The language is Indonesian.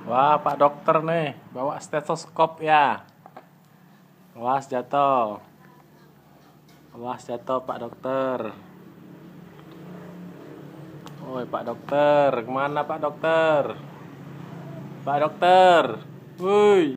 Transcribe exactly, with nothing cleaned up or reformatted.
Wah, Pak Dokter nih, bawa stetoskop ya. Awas jatuh. Awas jatuh Pak Dokter. Woi Pak Dokter, kemana Pak Dokter? Pak Dokter, woi.